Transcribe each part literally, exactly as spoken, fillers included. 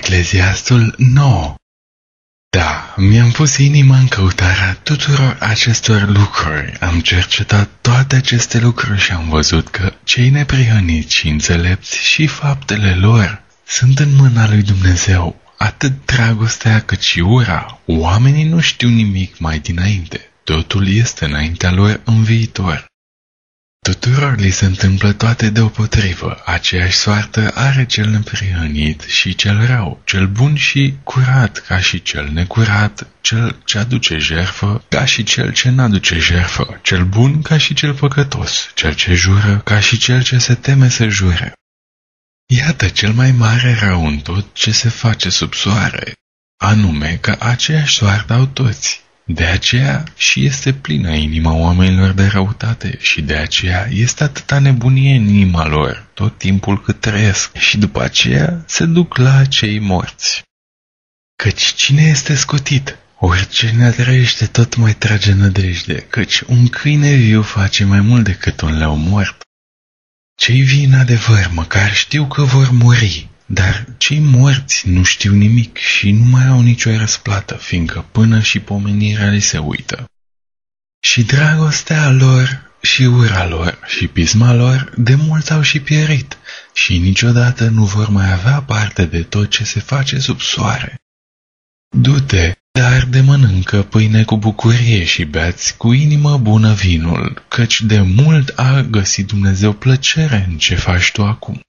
Ecleziastul nouă. Da, mi-am pus inima în căutarea tuturor acestor lucruri. Am cercetat toate aceste lucruri și am văzut că cei neprihăniți și înțelepți și faptele lor sunt în mâna lui Dumnezeu. Atât dragostea cât și ura. Oamenii nu știu nimic mai dinainte. Totul este înaintea lor în viitor. Tuturor li se întâmplă toate deopotrivă. Aceeași soartă are cel neprihănit și cel rău, cel bun și curat ca și cel necurat, cel ce aduce jertfă ca și cel ce n-aduce jertfă, cel bun ca și cel păcătos, cel ce jură ca și cel ce se teme să jure. Iată cel mai mare rău în tot ce se face sub soare, anume că aceeași soartă au toți. De aceea și este plină inima oamenilor de răutate și de aceea este atâta nebunie în inima lor tot timpul cât trăiesc și după aceea se duc la cei morți. Căci cine este scutit? Oricine trăiește tot mai trage nădejde, căci un câine viu face mai mult decât un leu mort. Cei vii în adevăr măcar știu că vor muri, dar cei morți nu știu nimic și nu mai au nicio răsplată, fiindcă până și pomenirea li se uită. Și dragostea lor și ura lor și pisma lor de mult au și pierit și niciodată nu vor mai avea parte de tot ce se face sub soare. Du-te, dar de mănâncă pâine cu bucurie și beați cu inimă bună vinul, căci de mult a găsit Dumnezeu plăcere în ce faci tu acum.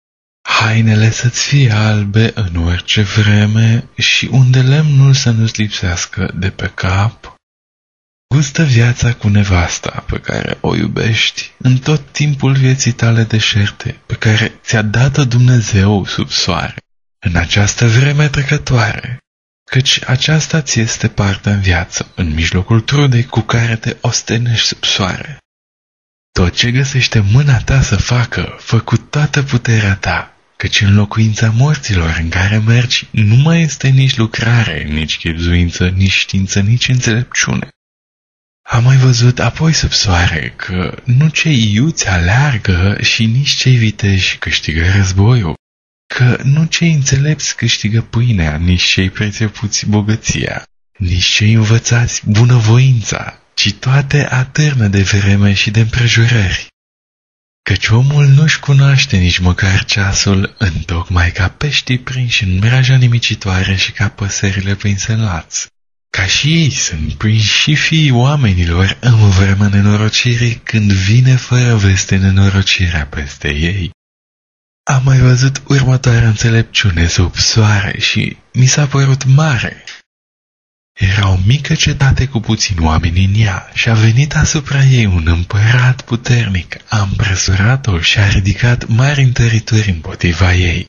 Hainele să-ți fie albe în orice vreme și unde lemnul să nu-ți lipsească de pe cap. Gustă viața cu nevasta pe care o iubești în tot timpul vieții tale deșerte, pe care ți-a dat-o Dumnezeu sub soare, în această vreme trecătoare, căci aceasta ți este partea în viață, în mijlocul trudei cu care te ostenești sub soare. Tot ce găsește mâna ta să facă, fă cu toată puterea ta, căci în locuința morților în care mergi nu mai este nici lucrare, nici chibzuință, nici știință, nici înțelepciune. Am mai văzut apoi sub soare că nu cei iuți aleargă și nici cei viteji câștigă războiul, că nu cei înțelepți câștigă pâinea, nici cei pricepuți bogăția, nici cei învățați bunăvoința, ci toate atârnă de vreme și de împrejurări. Căci omul nu-și cunoaște nici măcar ceasul, întocmai ca peștii prinși în mreaja nimicitoare și ca păsările prinse în laț. Ca și ei sunt prinși și fiii oamenilor în vremea nenorocirii, când vine fără veste nenorocirea peste ei. Am mai văzut următoarea înțelepciune sub soare și mi s-a părut mare. Era o mică cetate cu puțini oameni în ea și a venit asupra ei un împărat puternic, a împresurat-o și a ridicat mari întărituri împotriva ei.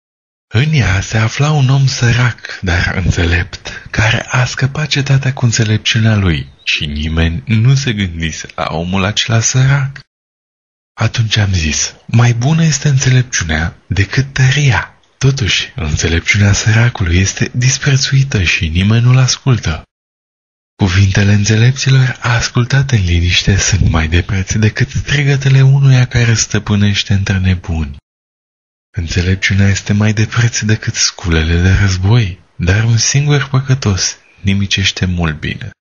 În ea se afla un om sărac, dar înțelept, care a scăpat cetatea cu înțelepciunea lui și nimeni nu se gândise la omul acela sărac. Atunci am zis, mai bună este înțelepciunea decât tăria. Totuși, înțelepciunea săracului este disprețuită și nimeni nu-l ascultă. Cuvintele înțelepților ascultate în liniște sunt mai de preț decât strigătele unuia care stăpânește între nebuni. Înțelepciunea este mai de preț decât sculele de război, dar un singur păcătos nimicește mult bine.